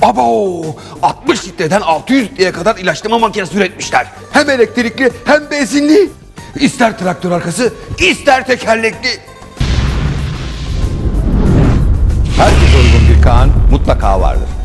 Abo! 60 litreden 600 litreye kadar ilaçlama makinesi üretmişler. Hem elektrikli hem benzinli. İster traktör arkası, ister tekerlekli. Herkese uygun bir Kaan mutlaka vardır.